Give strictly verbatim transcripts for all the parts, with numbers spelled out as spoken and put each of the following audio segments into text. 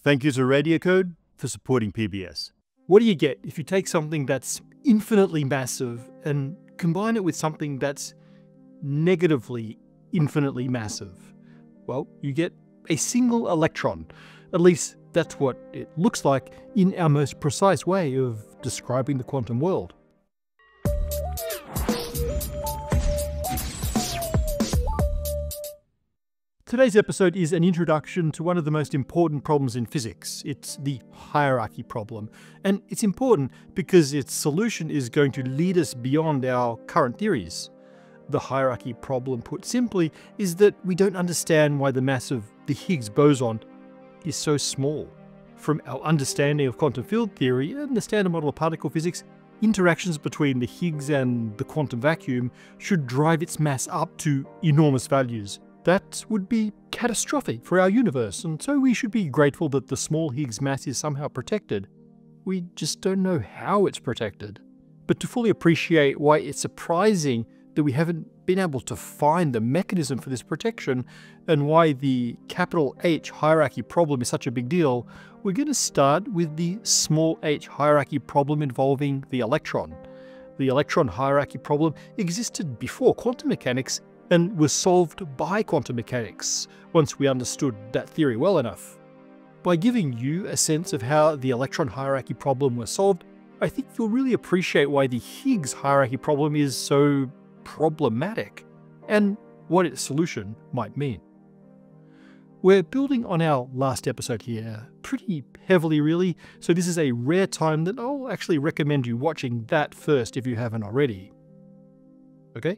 Thank you to Radiocode for supporting P B S. What do you get if you take something that's infinitely massive and combine it with something that's negatively infinitely massive? Well, you get a single electron. At least that's what it looks like in our most precise way of describing the quantum world. Today's episode is an introduction to one of the most important problems in physics. It's the hierarchy problem. And it's important because its solution is going to lead us beyond our current theories. The hierarchy problem, put simply, is that we don't understand why the mass of the Higgs boson is so small. From our understanding of quantum field theory and the standard model of particle physics, interactions between the Higgs and the quantum vacuum should drive its mass up to enormous values. That would be catastrophic for our universe, and so we should be grateful that the small Higgs mass is somehow protected. We just don't know how it's protected. But to fully appreciate why it's surprising that we haven't been able to find the mechanism for this protection, and why the capital H hierarchy problem is such a big deal, we're going to start with the small h hierarchy problem involving the electron. The electron hierarchy problem existed before quantum mechanics and was solved by quantum mechanics, once we understood that theory well enough. By giving you a sense of how the electron hierarchy problem was solved, I think you'll really appreciate why the Higgs hierarchy problem is so problematic, and what its solution might mean. We're building on our last episode here, pretty heavily really, so this is a rare time that I'll actually recommend you watching that first if you haven't already. Okay?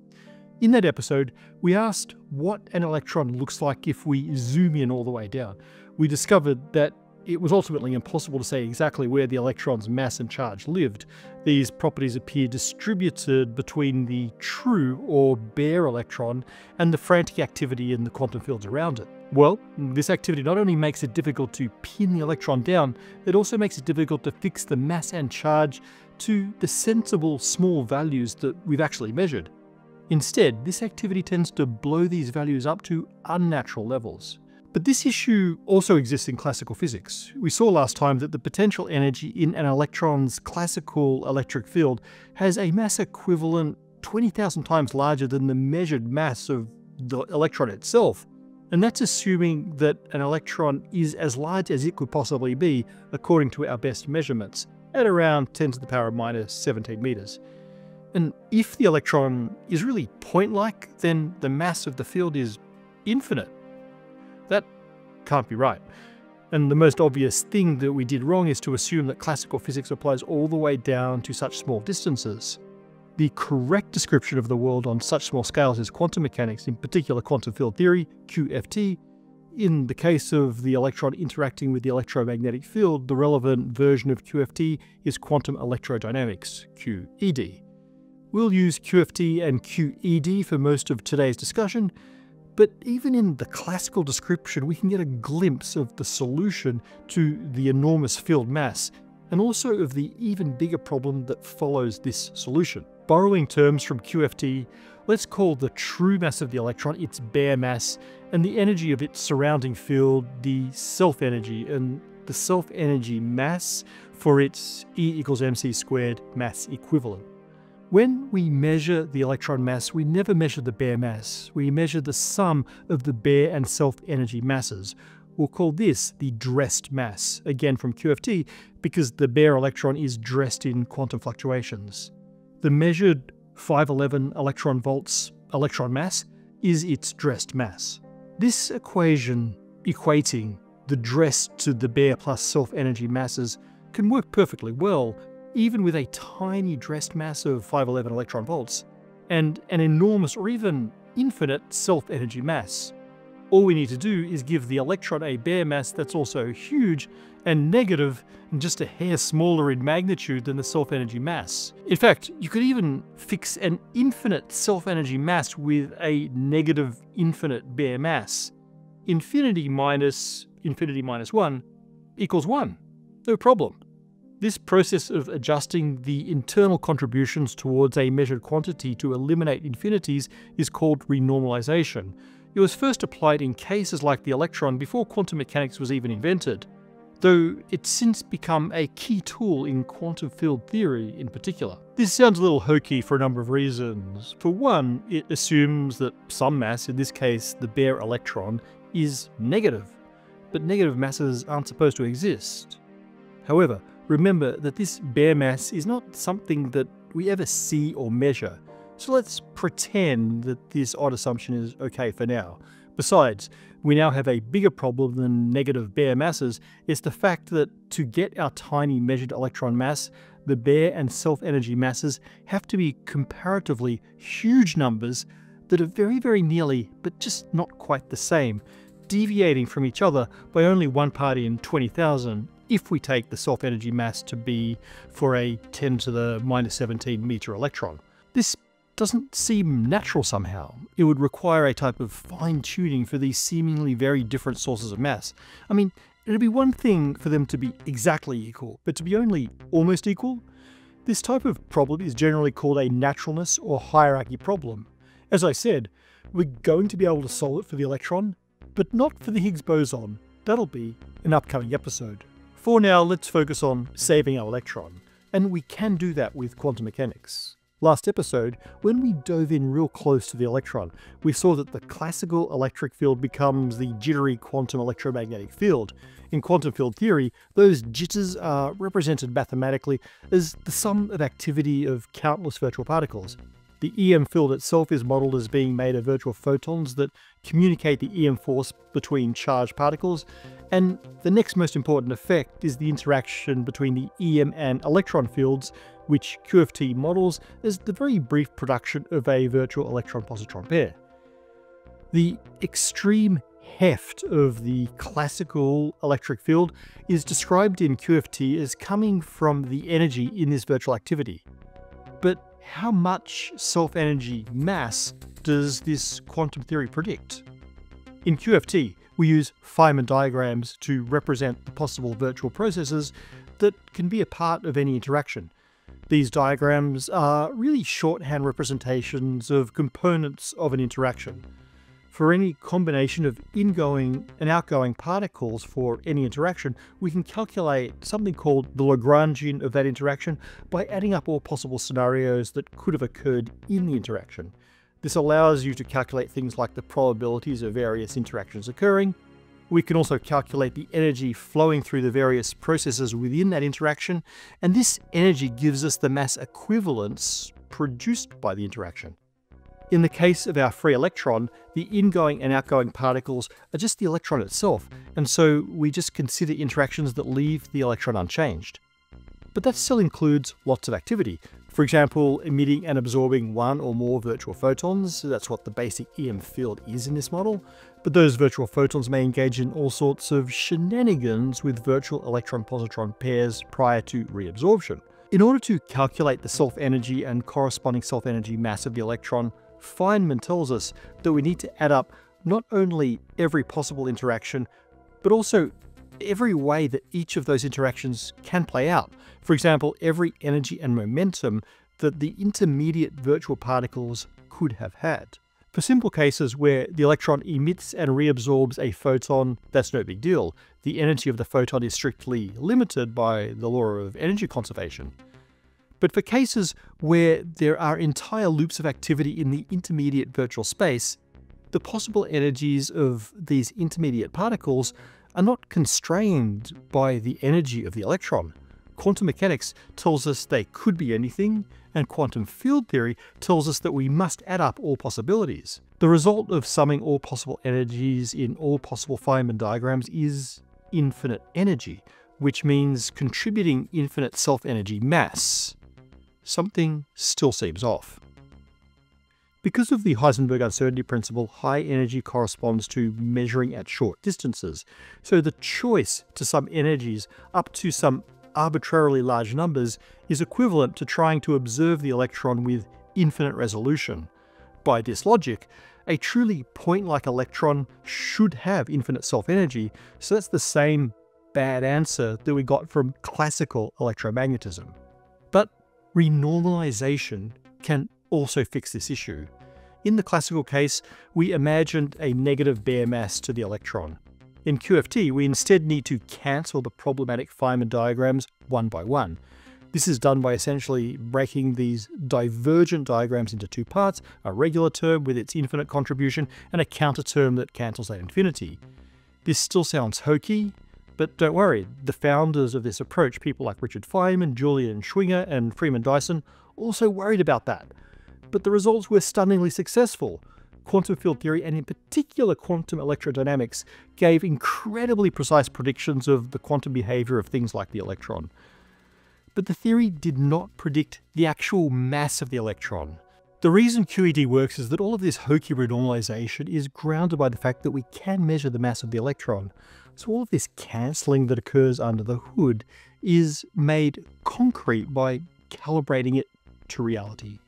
In that episode, we asked what an electron looks like if we zoom in all the way down. We discovered that it was ultimately impossible to say exactly where the electron's mass and charge lived. These properties appear distributed between the true or bare electron and the frantic activity in the quantum fields around it. Well, this activity not only makes it difficult to pin the electron down, it also makes it difficult to fix the mass and charge to the sensible small values that we've actually measured. Instead, this activity tends to blow these values up to unnatural levels. But this issue also exists in classical physics. We saw last time that the potential energy in an electron's classical electric field has a mass equivalent twenty thousand times larger than the measured mass of the electron itself. And that's assuming that an electron is as large as it could possibly be, according to our best measurements, at around ten to the power of minus seventeen meters. And if the electron is really point-like, then the mass of the field is infinite. That can't be right. And the most obvious thing that we did wrong is to assume that classical physics applies all the way down to such small distances. The correct description of the world on such small scales is quantum mechanics, in particular quantum field theory, Q F T. In the case of the electron interacting with the electromagnetic field, the relevant version of Q F T is quantum electrodynamics, Q E D. We'll use Q F T and Q E D for most of today's discussion, but even in the classical description we can get a glimpse of the solution to the enormous field mass, and also of the even bigger problem that follows this solution. Borrowing terms from Q F T, let's call the true mass of the electron its bare mass, and the energy of its surrounding field the self-energy, and the self-energy mass for its E equals mc squared mass equivalent. When we measure the electron mass, we never measure the bare mass. We measure the sum of the bare and self-energy masses. We'll call this the dressed mass, again from Q F T, because the bare electron is dressed in quantum fluctuations. The measured five eleven electron volts electron mass is its dressed mass. This equation equating the dressed to the bare plus self-energy masses can work perfectly well, even with a tiny dressed mass of five eleven electron volts, and an enormous or even infinite self-energy mass. All we need to do is give the electron a bare mass that's also huge and negative and just a hair smaller in magnitude than the self-energy mass. In fact, you could even fix an infinite self-energy mass with a negative infinite bare mass. Infinity minus infinity minus one equals one. No problem. This process of adjusting the internal contributions towards a measured quantity to eliminate infinities is called renormalization. It was first applied in cases like the electron before quantum mechanics was even invented, though it's since become a key tool in quantum field theory in particular. This sounds a little hokey for a number of reasons. For one, it assumes that some mass, in this case the bare electron, is negative, but negative masses aren't supposed to exist. However, remember that this bare mass is not something that we ever see or measure, so let's pretend that this odd assumption is okay for now. Besides, we now have a bigger problem than negative bare masses. It's the fact that to get our tiny measured electron mass, the bare and self-energy masses have to be comparatively huge numbers that are very, very nearly, but just not quite the same, deviating from each other by only one part in twenty thousand, if we take the self-energy mass to be for a ten to the minus seventeen meter electron. This doesn't seem natural somehow. It would require a type of fine-tuning for these seemingly very different sources of mass. I mean, it'd be one thing for them to be exactly equal, but to be only almost equal? This type of problem is generally called a naturalness or hierarchy problem. As I said, we're going to be able to solve it for the electron, but not for the Higgs boson. That'll be an upcoming episode. For now, let's focus on saving our electron, and we can do that with quantum mechanics. Last episode, when we dove in real close to the electron, we saw that the classical electric field becomes the jittery quantum electromagnetic field. In quantum field theory, those jitters are represented mathematically as the sum of activity of countless virtual particles. The E M field itself is modelled as being made of virtual photons that communicate the E M force between charged particles, and the next most important effect is the interaction between the E M and electron fields, which Q F T models as the very brief production of a virtual electron-positron pair. The extreme heft of the classical electric field is described in Q F T as coming from the energy in this virtual activity. But how much self-energy mass does this quantum theory predict? In Q F T, we use Feynman diagrams to represent the possible virtual processes that can be a part of any interaction. These diagrams are really shorthand representations of components of an interaction. For any combination of ingoing and outgoing particles for any interaction, we can calculate something called the Lagrangian of that interaction by adding up all possible scenarios that could have occurred in the interaction. This allows you to calculate things like the probabilities of various interactions occurring. We can also calculate the energy flowing through the various processes within that interaction, and this energy gives us the mass equivalence produced by the interaction. In the case of our free electron, the ingoing and outgoing particles are just the electron itself, and so we just consider interactions that leave the electron unchanged. But that still includes lots of activity. For example, emitting and absorbing one or more virtual photons. That's what the basic E M field is in this model. But those virtual photons may engage in all sorts of shenanigans with virtual electron-positron pairs prior to reabsorption. In order to calculate the self-energy and corresponding self-energy mass of the electron, Feynman tells us that we need to add up not only every possible interaction, but also every way that each of those interactions can play out. For example, every energy and momentum that the intermediate virtual particles could have had. For simple cases where the electron emits and reabsorbs a photon, that's no big deal. The energy of the photon is strictly limited by the law of energy conservation. But for cases where there are entire loops of activity in the intermediate virtual space, the possible energies of these intermediate particles are not constrained by the energy of the electron. Quantum mechanics tells us they could be anything, and quantum field theory tells us that we must add up all possibilities. The result of summing all possible energies in all possible Feynman diagrams is infinite energy, which means contributing infinite self-energy mass. Something still seems off. Because of the Heisenberg uncertainty principle, high energy corresponds to measuring at short distances. So the choice to sum energies up to some arbitrarily large numbers is equivalent to trying to observe the electron with infinite resolution. By this logic, a truly point-like electron should have infinite self-energy, so that's the same bad answer that we got from classical electromagnetism. But renormalization can also fix this issue. In the classical case, we imagined a negative bare mass to the electron. In Q F T, we instead need to cancel the problematic Feynman diagrams one by one. This is done by essentially breaking these divergent diagrams into two parts, a regular term with its infinite contribution and a counter term that cancels that infinity. This still sounds hokey, but don't worry, the founders of this approach, people like Richard Feynman, Julian Schwinger and Freeman Dyson, also worried about that. But the results were stunningly successful. Quantum field theory, and in particular quantum electrodynamics, gave incredibly precise predictions of the quantum behavior of things like the electron. But the theory did not predict the actual mass of the electron. The reason Q E D works is that all of this hokey renormalization is grounded by the fact that we can measure the mass of the electron. So all of this cancelling that occurs under the hood is made concrete by calibrating it to reality.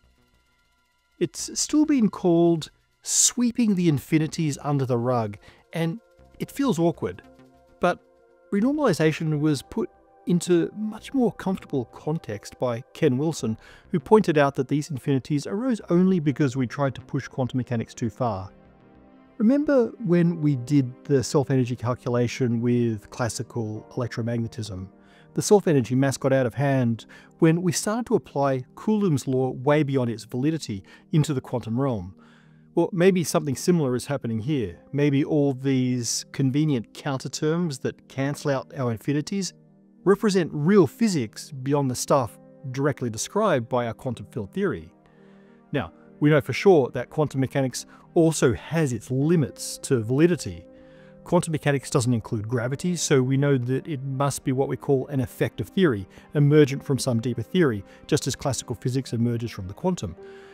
It's still been called sweeping the infinities under the rug, and it feels awkward. But renormalization was put into much more comfortable context by Ken Wilson, who pointed out that these infinities arose only because we tried to push quantum mechanics too far. Remember when we did the self-energy calculation with classical electromagnetism? The self-energy mass got out of hand when we started to apply Coulomb's law way beyond its validity into the quantum realm. Well, maybe something similar is happening here. Maybe all these convenient counterterms that cancel out our infinities represent real physics beyond the stuff directly described by our quantum field theory. Now, we know for sure that quantum mechanics also has its limits to validity. Quantum mechanics doesn't include gravity, so we know that it must be what we call an effective theory, emergent from some deeper theory, just as classical physics emerges from the quantum.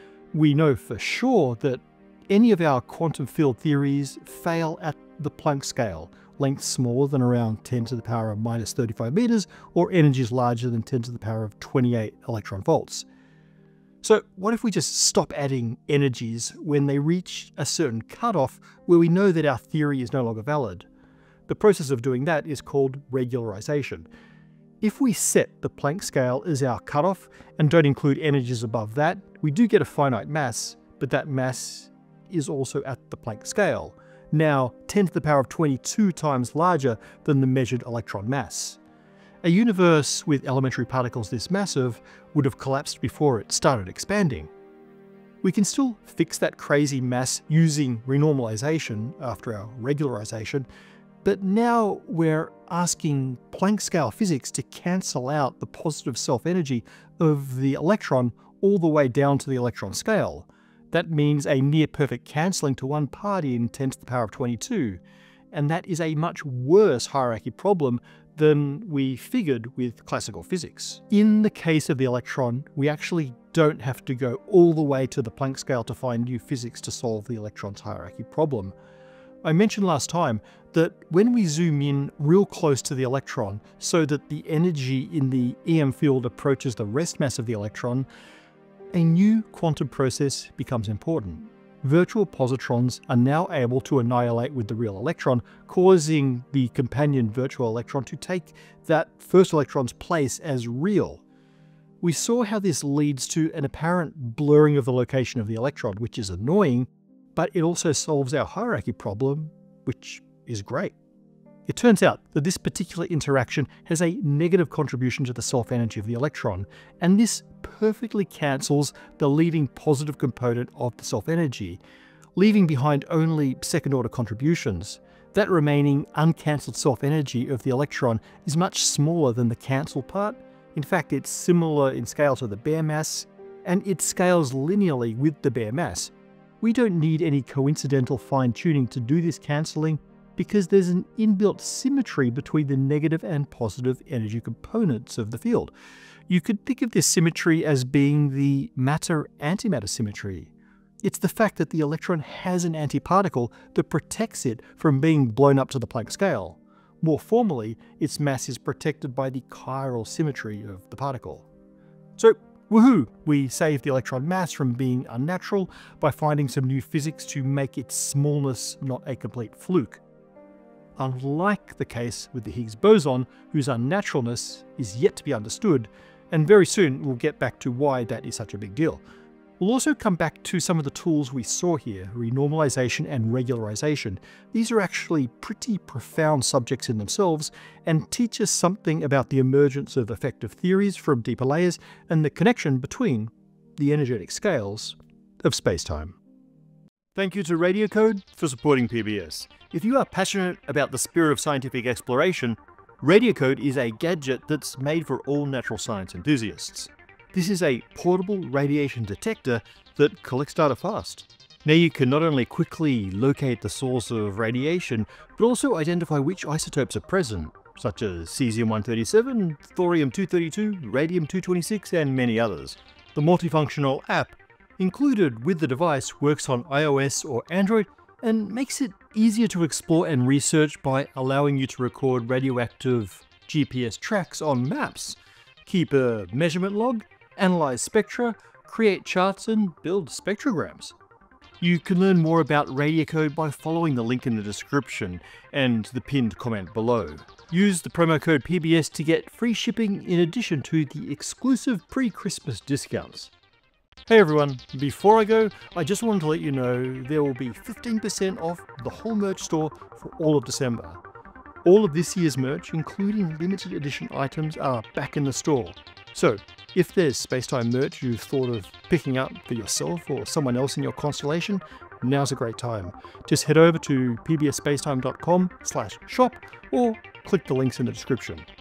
We know for sure that any of our quantum field theories fail at the Planck scale, lengths smaller than around ten to the power of minus thirty-five meters, or energies larger than ten to the power of twenty-eight electron volts. So what if we just stop adding energies when they reach a certain cutoff where we know that our theory is no longer valid? The process of doing that is called regularization. If we set the Planck scale as our cutoff and don't include energies above that, we do get a finite mass, but that mass is also at the Planck scale, now ten to the power of twenty-two times larger than the measured electron mass. A universe with elementary particles this massive would have collapsed before it started expanding. We can still fix that crazy mass using renormalization after our regularization, but now we're asking Planck scale physics to cancel out the positive self-energy of the electron all the way down to the electron scale. That means a near-perfect cancelling to one party in ten to the power of twenty-two, and that is a much worse hierarchy problem than we figured with classical physics. In the case of the electron, we actually don't have to go all the way to the Planck scale to find new physics to solve the electron's hierarchy problem. I mentioned last time that when we zoom in real close to the electron so that the energy in the E M field approaches the rest mass of the electron, a new quantum process becomes important. Virtual positrons are now able to annihilate with the real electron, causing the companion virtual electron to take that first electron's place as real. We saw how this leads to an apparent blurring of the location of the electron, which is annoying, but it also solves our hierarchy problem, which is great. It turns out that this particular interaction has a negative contribution to the self-energy of the electron, and this perfectly cancels the leading positive component of the self-energy, leaving behind only second-order contributions. That remaining uncancelled self-energy of the electron is much smaller than the cancelled part. In fact, it's similar in scale to the bare mass, and it scales linearly with the bare mass. We don't need any coincidental fine-tuning to do this cancelling, because there's an inbuilt symmetry between the negative and positive energy components of the field. You could think of this symmetry as being the matter-antimatter symmetry. It's the fact that the electron has an antiparticle that protects it from being blown up to the Planck scale. More formally, its mass is protected by the chiral symmetry of the particle. So, woohoo! We save the electron mass from being unnatural by finding some new physics to make its smallness not a complete fluke. Unlike the case with the Higgs boson, whose unnaturalness is yet to be understood, and very soon we'll get back to why that is such a big deal. We'll also come back to some of the tools we saw here, renormalization and regularization. These are actually pretty profound subjects in themselves and teach us something about the emergence of effective theories from deeper layers and the connection between the energetic scales of spacetime. Thank you to Radiocode for supporting P B S. If you are passionate about the spirit of scientific exploration, Radiocode is a gadget that's made for all natural science enthusiasts. This is a portable radiation detector that collects data fast. Now you can not only quickly locate the source of radiation, but also identify which isotopes are present, such as cesium one thirty-seven, thorium two thirty-two, radium two twenty-six, and many others. The multifunctional app included with the device works on iOS or Android and makes it easier to explore and research by allowing you to record radioactive G P S tracks on maps, keep a measurement log, analyze spectra, create charts, and build spectrograms. You can learn more about Radiocode by following the link in the description and the pinned comment below. Use the promo code P B S to get free shipping in addition to the exclusive pre-Christmas discounts. Hey everyone, before I go, I just wanted to let you know there will be fifteen percent off the whole merch store for all of December. All of this year's merch, including limited edition items, are back in the store. So, if there's Spacetime merch you've thought of picking up for yourself or someone else in your constellation, now's a great time. Just head over to p b s spacetime dot com slash shop or click the links in the description.